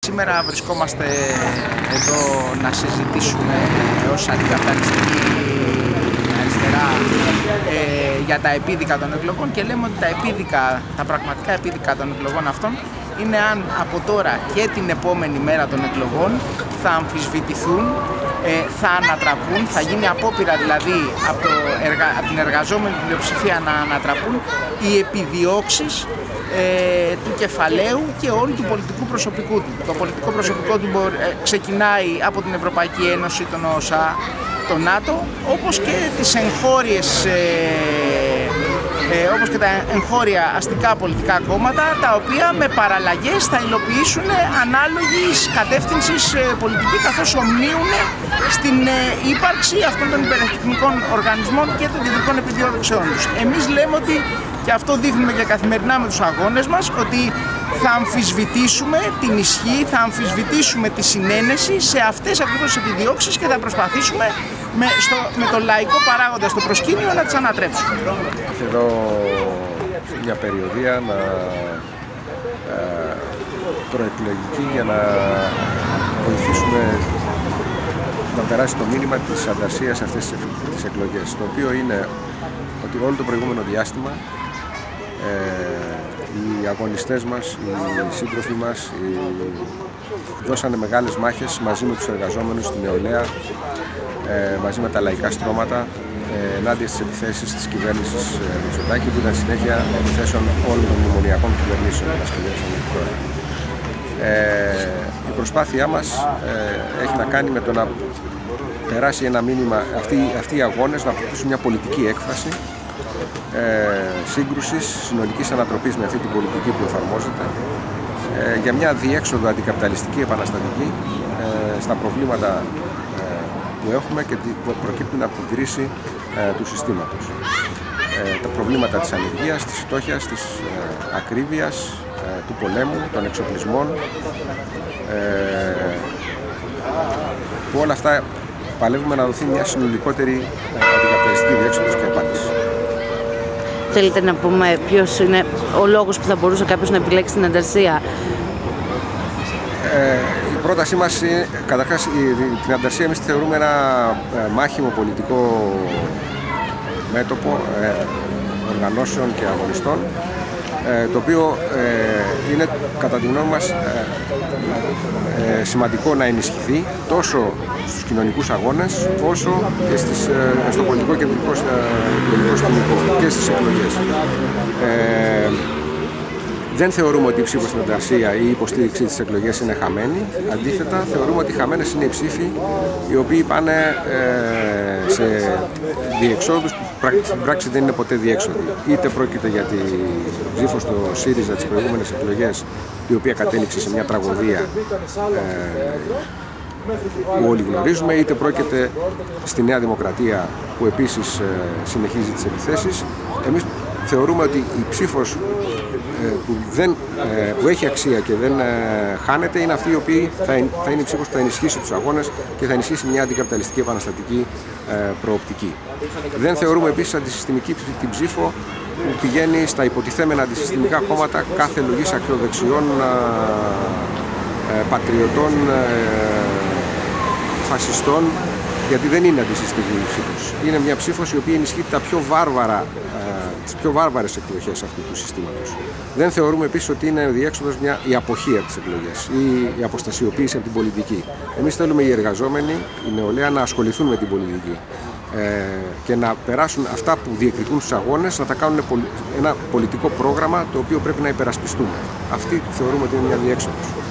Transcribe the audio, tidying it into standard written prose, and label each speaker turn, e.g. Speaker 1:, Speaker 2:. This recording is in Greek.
Speaker 1: Σήμερα βρισκόμαστε εδώ να συζητήσουμε ως αντικαπιταλιστική αριστερά για τα επίδικα των εκλογών και λέμε ότι τα πραγματικά επίδικα των εκλογών αυτών είναι αν από τώρα και την επόμενη μέρα των εκλογών θα αμφισβητηθούν, θα ανατραπούν, θα γίνει απόπειρα δηλαδή από την εργαζόμενη πλειοψηφία να ανατραπούν οι επιδιώξεις του κεφαλαίου και όλου του πολιτικού προσωπικού του. Το πολιτικό προσωπικό του ξεκινάει από την Ευρωπαϊκή Ένωση, τον ΟΣΑ, το ΝΑΤΟ, όπως και τις όπως και τα εγχώρια αστικά πολιτικά κόμματα, τα οποία με παραλλαγές θα υλοποιήσουν ανάλογης κατεύθυνσης πολιτική, καθώς ομνύουν στην ύπαρξη αυτών των υπερεθνικών οργανισμών και των κεντρικών επιδιώξεων τους. Εμείς λέμε ότι, και αυτό δείχνουμε και καθημερινά με τους αγώνες μας, ότι θα αμφισβητήσουμε την ισχύ, θα αμφισβητήσουμε τη συνένεση σε αυτές ακριβώς τις επιδιώξεις και θα προσπαθήσουμε με το λαϊκό παράγοντα στο προσκήνιο να τις ανατρέψουμε.
Speaker 2: Εδώ μια περιοδία προεκλογική για να βοηθήσουμε να περάσει το μήνυμα της ανταρσίας σε αυτές τις εκλογές, το οποίο είναι ότι όλο το προηγούμενο διάστημα οι αγωνιστές μας, οι σύντροφοι μας δώσανε μεγάλες μάχες μαζί με τους εργαζόμενους, την νεολαία, μαζί με τα λαϊκά στρώματα ενάντια στις επιθέσεις της κυβέρνησης Μητσοτάκη, που ήταν συνέχεια επιθέσεων όλων των μνημονιακών κυβερνήσεων που μας κυβέρνησαν μέχρι τώρα. Η προσπάθειά μας έχει να κάνει με το να περάσει ένα μήνυμα, αυτοί οι αγώνες να αποκτήσουν μια πολιτική έκφραση σύγκρουσης, συνολικής ανατροπής με αυτή την πολιτική που εφαρμόζεται, για μια διέξοδο αντικαπιταλιστική επαναστατική στα προβλήματα που έχουμε και που προκύπτουν από την κρίση του συστήματος. Τα προβλήματα της ανεργίας, της φτώχειας, της ακρίβειας, του πολέμου, των εξοπλισμών, που όλα αυτά παλεύουμε να δοθεί μια συνολικότερη αντικαπιταλιστική διέξοδος και απάντηση.
Speaker 3: Θέλετε να πούμε ποιος είναι ο λόγος που θα μπορούσε κάποιος να επιλέξει την ανταρσία?
Speaker 2: Η πρότασή μας είναι, καταρχάς, την ανταρσία εμείς τη θεωρούμε ένα μάχημο πολιτικό μέτωπο οργανώσεων και αγωνιστών, το οποίο είναι κατά τη γνώμη μας σημαντικό να ενισχυθεί τόσο στους κοινωνικούς αγώνες όσο και στο πολιτικό κεντρικό σκηνικό και στις εκλογές. Δεν θεωρούμε ότι η ψήφος στην ανταρσία ή η υποστήριξή της εκλογές είναι χαμένη. Αντίθετα, θεωρούμε ότι χαμένες είναι οι ψήφοι οι οποίοι πάνε σε διεξόδους που στην πράξη δεν είναι ποτέ διέξοδοι. Είτε πρόκειται για τη ψήφο στο ΣΥΡΙΖΑ τις προηγούμενες εκλογές, η οποία κατέληξε σε μια τραγωδία που όλοι γνωρίζουμε, είτε πρόκειται στη Νέα Δημοκρατία που επίσης συνεχίζει τις επιθέσεις. Εμείς θεωρούμε ότι η ψήφος που έχει αξία και δεν χάνεται είναι αυτή η οποία θα είναι η ψήφος που θα ενισχύσει τους αγώνες και θα ενισχύσει μια αντικαπιταλιστική επαναστατική προοπτική. Δεν θεωρούμε επίσης αντισυστημική την ψήφο που πηγαίνει στα υποτιθέμενα αντισυστημικά κόμματα κάθε λογής ακροδεξιών, πατριωτών, φασιστών, γιατί δεν είναι αντισυστημική ψήφος. Είναι μια ψήφος η οποία ενισχύει τις πιο βάρβαρες εκδοχές αυτού του συστήματος. Δεν θεωρούμε επίσης ότι είναι διέξοδος η αποχή από τις εκλογές ή η αποστασιοποίηση από την πολιτική. Εμείς θέλουμε οι εργαζόμενοι, η νεολαία να ασχοληθούν με την πολιτική και να περάσουν αυτά που διεκδικούν στους αγώνες, να τα κάνουν ένα πολιτικό πρόγραμμα το οποίο πρέπει να υπερασπιστούμε. Αυτή θεωρούμε ότι είναι μια διέξοδος.